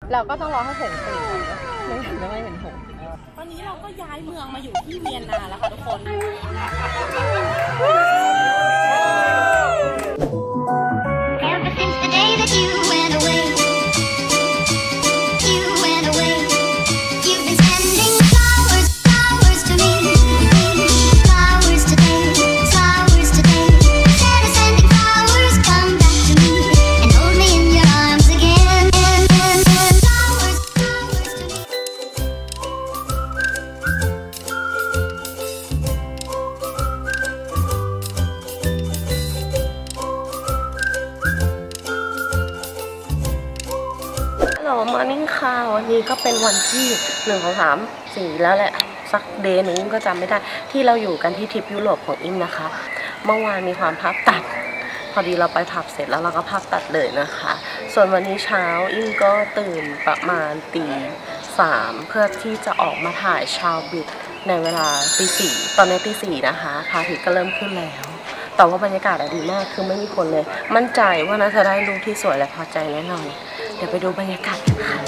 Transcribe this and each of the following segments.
เราก็ต้องรอให้หงส์ตื่นไม่งั้นจะไม่เห็นหงส์ตอนนี้เราก็ย้ายเมืองมาอยู่ที่เวียนนาแล้วค่ะทุกคนมอร์นิ่งค่ะวันนี้ก็เป็นวันที่1 2 3 4แล้วแหละสักเดย์หนึ่งก็จำไม่ได้ที่เราอยู่กันที่ทริปยุโรปของอิมนะคะเมื่อวานมีความภาพตัดพอดีเราไปผับเสร็จแล้วเราก็ภาพตัดเลยนะคะส่วนวันนี้เช้าอิมก็ตื่นประมาณตี 3เพื่อที่จะออกมาถ่ายชาวบิดในเวลาตี 4ตอนนี้ตี 4นะคะพระอาทิตย์ก็เริ่มขึ้นแล้วแต่ว่าบรรยากาศดีมากคือไม่มีคนเลยมั่นใจว่าน่าจะได้รูปที่สวยและพอใจแน่นอนเดี๋ยวไปดูบรรยากาศกันค่ะ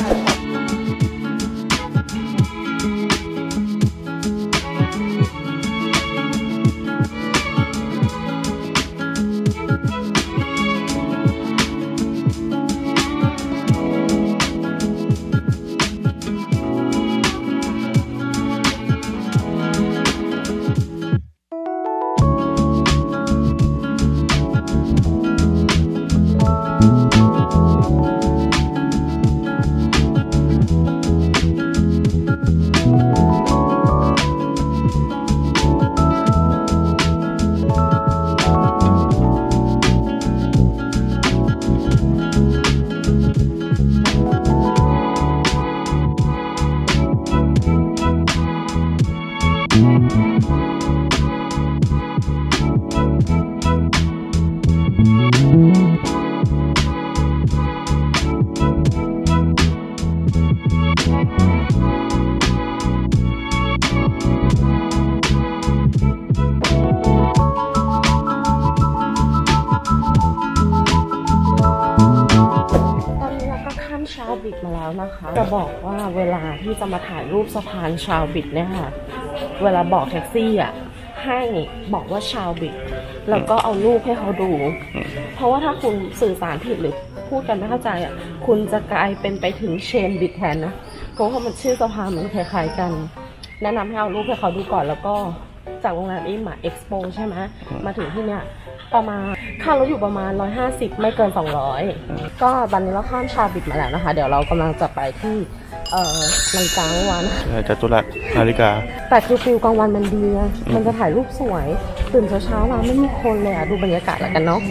ชาวบิดมาแล้วนะคะจะบอกว่าเวลาที่จะมาถ่ายรูปสะพานชาวบิดเนี่ยค่ะเวลาบอกแท็กซี่อ่ะให้บอกว่าชาวบิดแล้วก็เอารูปให้เขาดูเพราะว่าถ้าคุณสื่อสารผิดหรือพูดกันไม่เข้าใจอ่ะคุณจะกลายเป็นไปถึงเชนบิดแทนนะเพราะว่ามันชื่อสะพานมันคล้ายๆกันแนะนำให้เอารูปให้เขาดูก่อนแล้วก็จากโรงแรมอิมเอ็กซ์โปใช่ไหมมาถึงที่เนี้ยประมาณค่ารถอยู่ประมาณ150ไม่เกิน200ก็ตอนนี้เราข้ามชาวบิดมาแล้วนะคะเดี๋ยวเรากำลังจะไปที่นาฬิกาเมื่อวานจัตุรัสนาฬิกาแต่คือฟิลกลางวันมันดีมันจะถ่ายรูปสวยตื่นเช้าๆมาไม่มีคนเลยดูบรรยากาศแล้วกันเนาะ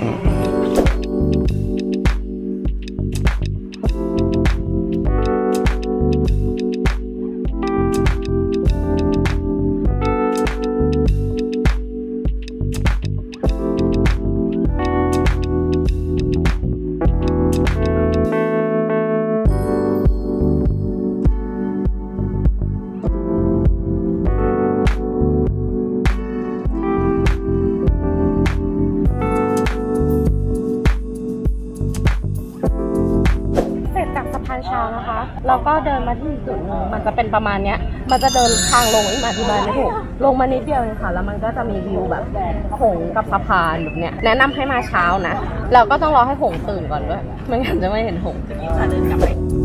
เช้านะคะแล้วก็เดินมาที่จุดนึงมันจะเป็นประมาณเนี้ยมันจะเดินทางลงอีกอธิบายไม่ถูกลงมานิดเดียวเองค่ะแล้วมันก็จะมีวิวแบบหงกับสะพานแบบเนี้ยแนะนำให้มาเช้านะเราก็ต้องรอให้หงตื่นก่อนด้วยไม่งั้นจะไม่เห็นหงเดินกลับไป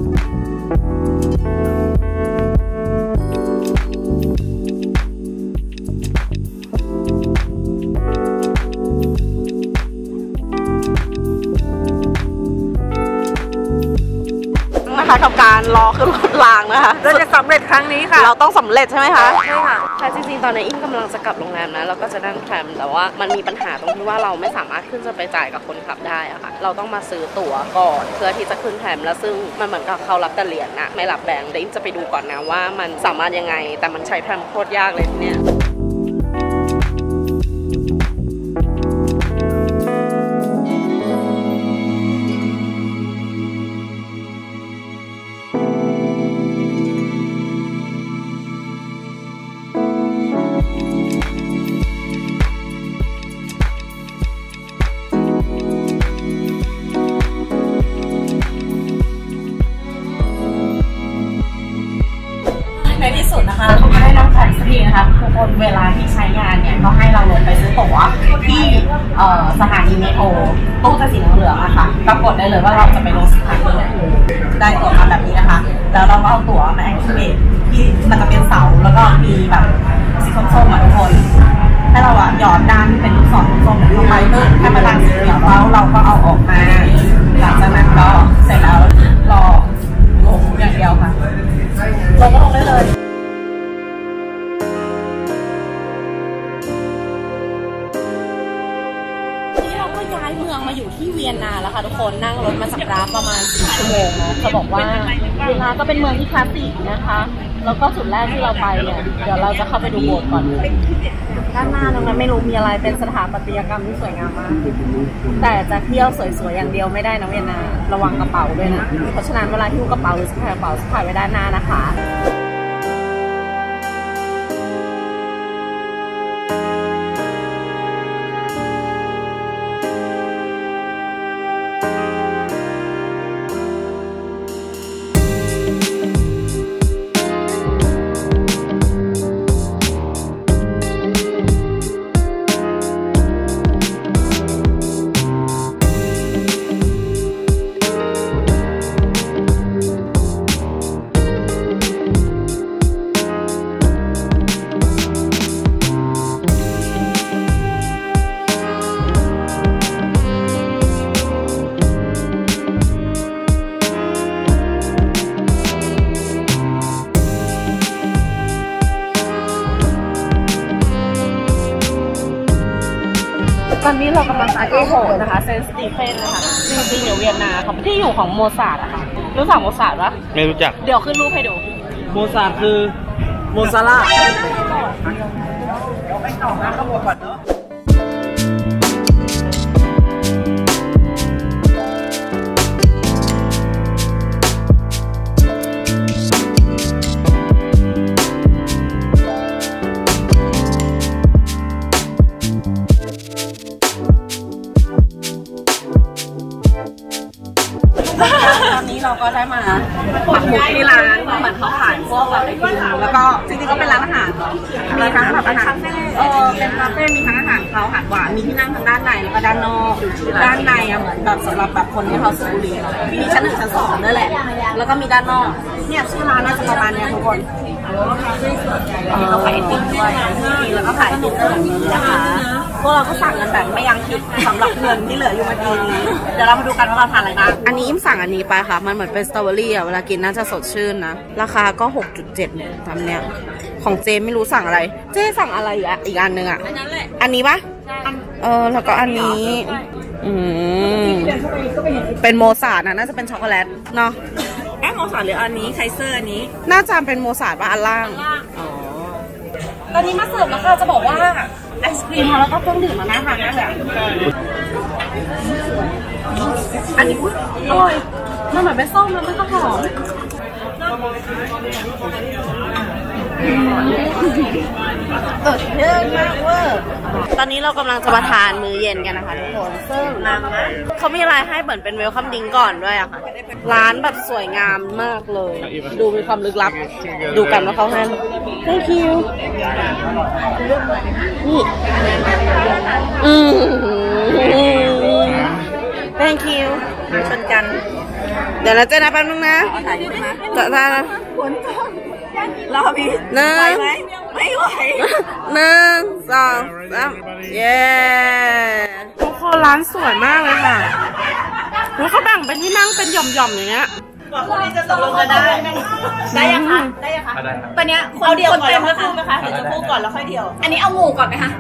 นะคะกับการรอขึ้นรถรางนะคะเราจะสำเร็จครั้งนี้ค่ะเราต้องสำเร็จใช่ไหมคะใช่ค่ะแต่จริงๆตอนนี้อิมกำลังจะกลับโรงแรมนะเราก็จะนั่งแทรมแต่ว่ามันมีปัญหาตรงที่ว่าเราไม่สามารถขึ้นจะไปจ่ายกับคนขับได้อะค่ะเราต้องมาซื้อตั๋วก่อนเพื่อที่จะขึ้นแทรมแล้วซึ่งมันเหมือนกับเขารับแต่เหรียญนะไม่รับแบงค์เดี๋ยวอิมจะไปดูก่อนนะว่ามันสามารถยังไงแต่มันใช้แทรมโคตรยากเลยเนี่ยในที่สุดนะคะเขาก็ได้นำของสักทีนะคะทุกคนเวลาที่ใช้งานเนี่ยก็ให้เราลงไปซื้อตั๋วที่สถานีเมโทรตู้จะสีเหลืองๆอะค่ะปรากฏได้เลยว่าเราจะไปลงสถานีไหนได้ตั๋วมาแบบนี้นะคะแล้วเราก็เอาตั๋วมาแอคทีเวตที่มันจะเป็นเสาแล้วก็มีแบบสีส้มๆทุกคนให้เราหยอดด้านเป็นลูกศรส้มๆลงไปเพื่อให้มันดังสีเหลืองแล้วเราก็เอาออกมาหลังจากนั้นก็เสร็จแล้วรอลงอย่างเดียวค่ะลงก็ลงได้เลยนี่เราก็ย้ายเมืองมาอยู่ที่เวียนนาแล้วค่ะทุกคนนั่งรถมาจากดาประมาณ4 ชั่วโมงเนาะจะบอกว่าเวียนนาก็เป็นเมืองที่คลาสสิกนะคะแล้วก็จุดแรกที่เราไปเนี่ยเดี๋ยวเราจะเข้าไปดูโบสถ์ก่อนด้านหน้าตรงนั้นไม่รู้มีอะไรเป็นสถาปัตยกรรมที่สวยงามมากแต่จะเที่ยวสวยๆอย่างเดียวไม่ได้นะเวียนนาระวังกระเป๋าด้วยนะเพราะฉะนั้นเวลาหิ้วกระเป๋าหรือสะพายกระเป๋าสะพายไว้ด้านหน้านะคะตอนนี้เรากำลังไปที่โบสถ์นะคะเซนต์สตีเฟนนะคะจริงๆเดี๋ยวเวียนนาเขาที่อยู่ของโมซาร์ทอะค่ะรู้จักโมซาร์ทปะไม่รู้จักเดี๋ยวขึ้นรูปให้ดูโมซาร์ทคือโมซาร่าไปต่อมาขบวนก่อนเนาะตอนนี้เราก็ได้มาปักหมุดที่ร้านเหมือนเขาขายพวกแบบไอติมแล้วก็จริงๆก็เป็นร้านอาหารมีทั้งแบบอาหารเป็นคาเฟ่มีทั้งอาหารคาวอาหารหวานมีที่นั่งทางด้านในแล้วก็ด้านนอกด้านในอะเหมือนแบบสำหรับแบบคนที่เขาสูบบุหรี่มีชั้น 1 ชั้น 2นั่นแหละแล้วก็มีด้านนอกเนี่ยชื่อร้านน่าจะประมาณนี้ทุกคนเราขายไอติมด้วยแล้วก็ขายไอติมแบบนี้นะคะพวกเราก็สั่งกันแบบไม่ยั้งคิดสำหรับเงินที่เหลืออยู่เมื่อกี้นี้เดี๋ยวเรามาดูกันว่าเราทานอะไรบ้างอันนี้อิ่มสั่งอันนี้ไปค่ะมันเหมือนเป็นสตรอเบอรี่อะเวลากินน่าจะสดชื่นนะราคาก็ 6.7 ทำเนี้ยของเจไม่รู้สั่งอะไรเจสั่งอะไรอีกอันนึงอะอันนี้ปะแล้วก็อันนี้เป็นโมซาร์ทนะน่าจะเป็นช็อกโกแลตเนาะโมซาร์ทหรืออันนี้ไคเซอร์อันนี้น่าจะเป็นโมซาร์ทป่ะอันล่างตอนนี้มาเสิร์ฟแล้วค่ะจะบอกว่าไอศครีมแล้วก็เครื่องดื่มมาน่าทานมากเลยอันนี้อร่อยมันเหมือนเป็นส้มแล้วมันก็หอมเยอะมากเวอร์ตอนนี้เรากำลังจะมาทานมื้อเย็นกันนะคะทุกคนซึ่งเขามีอะไรให้เหมือนเป็นเวลคัมดิ้งก่อนด้วยอะค่ะร้านแบบสวยงามมากเลยดูมีความลึกลับดูกันว่าเขาให้ thank you นี่thank you ชนกันเดี๋ยวเราจะนับแป๊บนึงนะจะทานรอพี่ไหวไหมไม่ไหว1 2 3เย้ทุกคนร้านสวยมากเลยค่ะแล้วเขาแบ่งเป็นที่นั่งเป็นหย่อมๆอย่างเงี้ยกว่าคนนี้จะตกลงกันได้ยังคะได้ยังคะตอนนี้คนเดียวก่อนแล้วค่อยคู่ไหมคะหรือจะคู่ก่อนแล้วค่อยเดียวอันนี้เอาหมู่ก่อนไหมคะ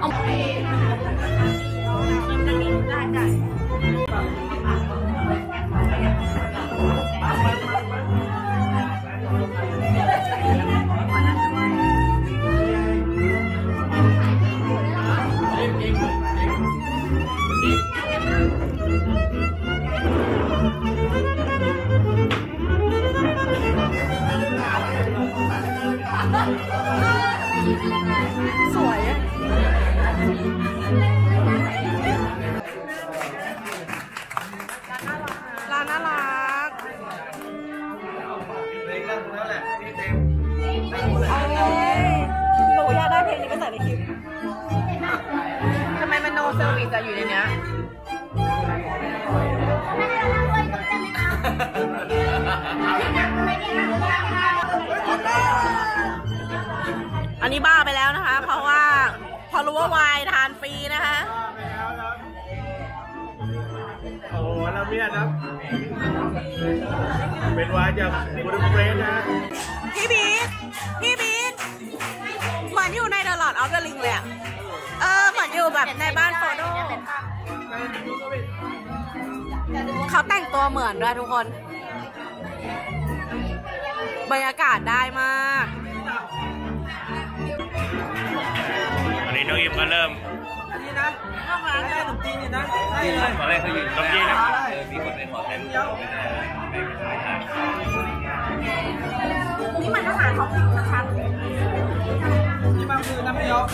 สวยร้านน่ารักหนูอยากได้เพลงนี้ไปใส่ในคลิปทำไมมันโนเซอร์วิสอยู่ในเนี้ยอันนี้บ้าไปแล้วนะคะ เพราะว่าพอรู้ว่าวายทานฟรีนะคะโอ้โหละเมียดครับ เป็นวายจากบูดาเปสต์นะพี่บีทเหมือนอยู่ใน The Lord of the Ring เลยอะเหมือนอยู่แบบในบ้านโฟโดเขาแต่งตัวเหมือนด้วยทุกคนบรรยากาศได้มากอันนี้น้องอิมก็เริ่มนี่นะข้างร้านได้ขนมจีนอยู่นะได้เลยตอนแรกเขาอยู่ขนมจีนนะมีคนเป็นหมอแทนนี่มันอาหารท้องถิ่นนะคะนี่บางคือน้ำเงี้ยว